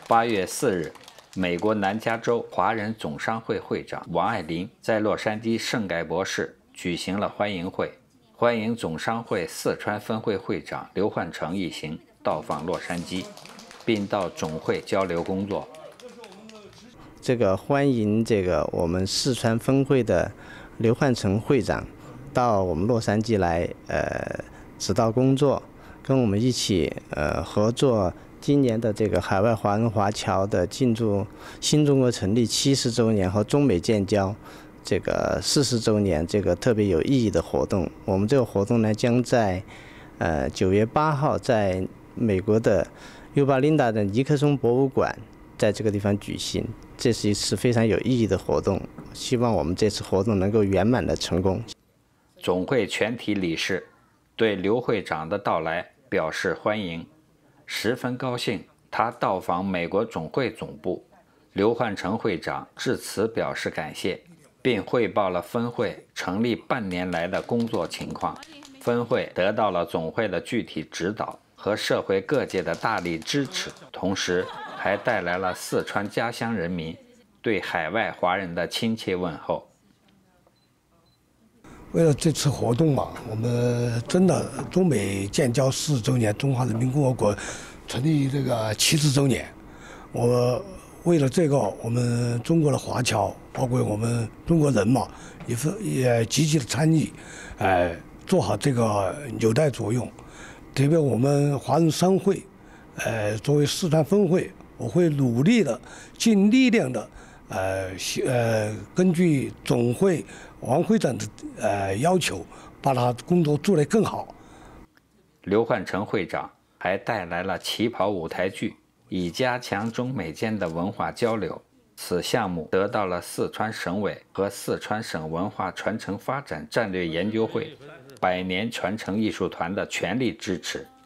8月4日，美国南加州华人总商会会长王爱林在洛杉矶圣盖博士举行了欢迎会，欢迎总商会四川分会会长刘焕成一行到访洛杉矶，并到总会交流工作。 欢迎我们四川分会的刘焕成会长到我们洛杉矶来指导工作，跟我们一起合作今年的海外华人华侨的进驻新中国成立70周年和中美建交40周年特别有意义的活动。我们这个活动呢，将在9月8号在美国的尤巴林达的尼克松博物馆在这个地方举行。这是一次非常有意义的活动，希望我们这次活动能够圆满的成功。 总会全体理事对刘会长的到来表示欢迎，十分高兴他到访美国总会总部。刘焕成会长致辞表示感谢，并汇报了分会成立半年来的工作情况。分会得到了总会的具体指导和社会各界的大力支持，同时还带来了四川家乡人民对海外华人的亲切问候。 为了这次活动嘛，我们真的中美建交40周年，中华人民共和国成立70周年，为了这个，我们中国的华侨，包括我们中国人嘛，也积极的参与，做好纽带作用。特别我们华人商会，作为四川分会，我会努力的、尽力量的，根据总会王会长的要求，把他工作做得更好。 刘焕成会长还带来了旗袍舞台剧，以加强中美间的文化交流。此项目得到了四川省委和四川省文化传承发展战略研究会百年传承艺术团的全力支持。